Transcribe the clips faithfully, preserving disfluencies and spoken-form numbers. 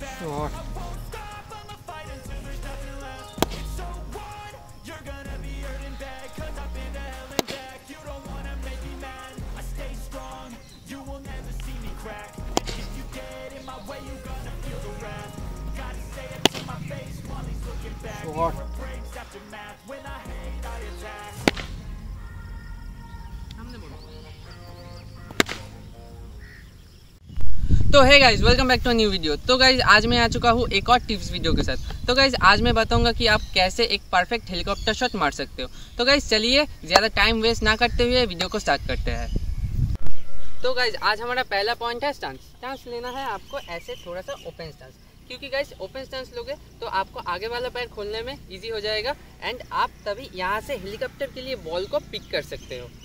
Shot. Shot. तो है guys, welcome back to new video. तो गाइज आज मैं आ चुका हूँ एक और टिप्स वीडियो के साथ। तो गाइज आज मैं बताऊंगा कि आप कैसे एक परफेक्ट हेलीकॉप्टर शॉट मार सकते हो। तो गाइज चलिए ज़्यादा टाइम वेस्ट ना करते हुए वीडियो को स्टार्ट करते हैं। तो गाइज आज हमारा पहला पॉइंट है स्टांस। स्टांस लेना है आपको ऐसे थोड़ा सा ओपन स्टांस, क्योंकि गाइज ओपन स्टांस लोगे तो आपको आगे वाला पैर खोलने में ईजी हो जाएगा एंड आप तभी यहाँ से हेलीकॉप्टर के लिए बॉल को पिक कर सकते हो।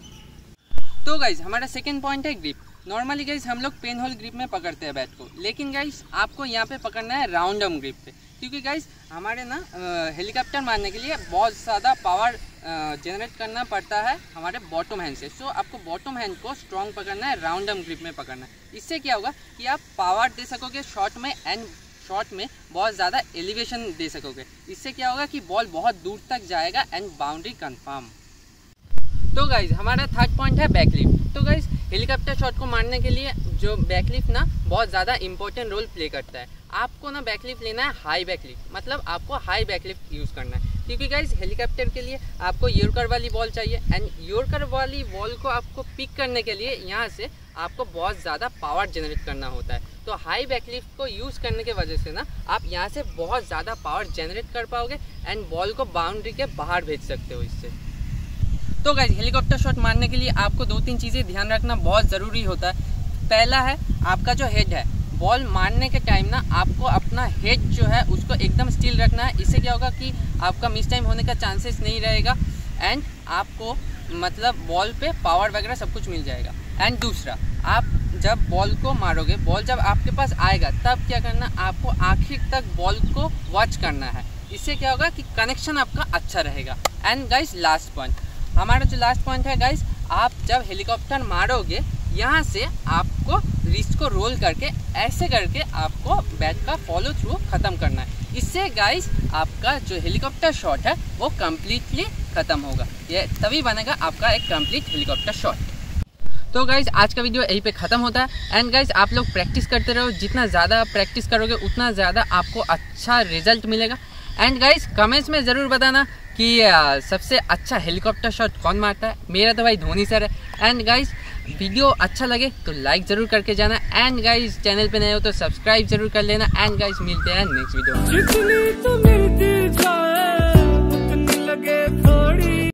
तो गाइज हमारा सेकेंड पॉइंट है ग्रिप। नॉर्मली गाइज हम लोग पेन होल ग्रिप में पकड़ते हैं बैट को, लेकिन गाइज आपको यहाँ पे पकड़ना है राउंड आर्म ग्रिप पे, क्योंकि गाइज हमारे ना हेलीकॉप्टर मारने के लिए बहुत ज़्यादा पावर जनरेट करना पड़ता है हमारे बॉटम हैंड से। सो आपको बॉटम हैंड को स्ट्रॉन्ग पकड़ना है, राउंड आर्म ग्रिप में पकड़ना है। इससे क्या होगा कि आप पावर दे सकोगे शॉट में एंड शॉट में बहुत ज़्यादा एलिवेशन दे सकोगे। इससे क्या होगा कि बॉल बहुत दूर तक जाएगा एंड बाउंड्री कन्फर्म। तो गाइज हमारा थर्ड पॉइंट है बैकलिफ्ट। तो गाइज हेलीकॉप्टर शॉट को मारने के लिए जो बैकलिफ्ट ना बहुत ज़्यादा इंपॉर्टेंट रोल प्ले करता है। आपको ना बैकलिफ्ट लेना है हाई बैकलिफ्ट, मतलब आपको हाई बैकलिफ्ट यूज़ करना है, क्योंकि गाइज हेलीकॉप्टर के लिए आपको यॉर्कर वाली बॉल चाहिए एंड यॉर्कर वाली बॉल को आपको पिक करने के लिए यहाँ से आपको बहुत ज़्यादा पावर जनरेट करना होता है। तो हाई बैकलिफ्ट को यूज़ करने के वजह से ना आप यहाँ से बहुत ज़्यादा पावर जनरेट कर पाओगे एंड बॉल को बाउंड्री के बाहर भेज सकते हो इससे। तो गाइज हेलीकॉप्टर शॉट मारने के लिए आपको दो तीन चीज़ें ध्यान रखना बहुत ज़रूरी होता है। पहला है आपका जो हेड है, बॉल मारने के टाइम ना आपको अपना हेड जो है उसको एकदम स्टिल रखना है। इससे क्या होगा कि आपका मिस टाइम होने का चांसेस नहीं रहेगा एंड आपको मतलब बॉल पे पावर वगैरह सब कुछ मिल जाएगा। एंड दूसरा, आप जब बॉल को मारोगे, बॉल जब आपके पास आएगा तब क्या करना, आपको आखिर तक बॉल को वॉच करना है। इससे क्या होगा कि कनेक्शन आपका अच्छा रहेगा। एंड गाइज लास्ट पॉइंट, हमारा जो लास्ट पॉइंट है गाइज, आप जब हेलीकॉप्टर मारोगे यहाँ से आपको रिस्ट को रोल करके ऐसे करके आपको बैट का फॉलो थ्रू ख़त्म करना है। इससे गाइज आपका जो हेलीकॉप्टर शॉट है वो कम्प्लीटली ख़त्म होगा। ये तभी बनेगा आपका एक कंप्लीट हेलीकॉप्टर शॉट। तो गाइज आज का वीडियो यहीं पे ख़त्म होता है एंड गाइज आप लोग प्रैक्टिस करते रहो। जितना ज़्यादा आप प्रैक्टिस करोगे उतना ज़्यादा आपको अच्छा रिजल्ट मिलेगा। एंड गाइज कमेंट्स में ज़रूर बताना कि सबसे अच्छा हेलीकॉप्टर शॉट कौन मारता है। मेरा तो भाई धोनी सर है। एंड गाइज वीडियो अच्छा लगे तो लाइक ज़रूर करके जाना एंड गाइज चैनल पे नए हो तो सब्सक्राइब ज़रूर कर लेना। एंड गाइज मिलते हैं नेक्स्ट वीडियो में।